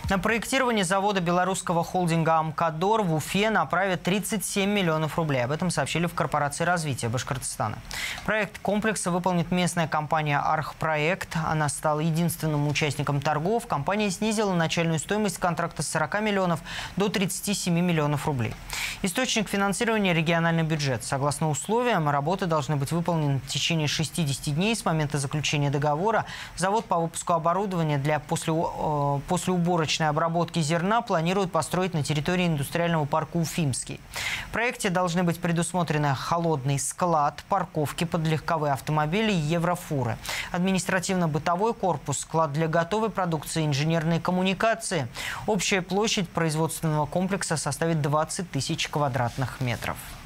На проектирование завода белорусского холдинга «Амкадор» в Уфе направят 37 миллионов рублей. Об этом сообщили в Корпорации развития Башкортостана. Проект комплекса выполнит местная компания «Архпроект». Она стала единственным участником торгов. Компания снизила начальную стоимость контракта с 40 миллионов до 37 миллионов рублей. Источник финансирования – региональный бюджет. Согласно условиям, работы должны быть выполнены в течение 60 дней с момента заключения договора. Завод по выпуску оборудования для послеуборочной обработки зерна планируют построить на территории индустриального парка «Уфимский». В проекте должны быть предусмотрены холодный склад, парковки под легковые автомобили и еврофуры, административно-бытовой корпус, склад для готовой продукции, инженерные коммуникации. Общая площадь производственного комплекса составит 20 тысяч квадратных метров.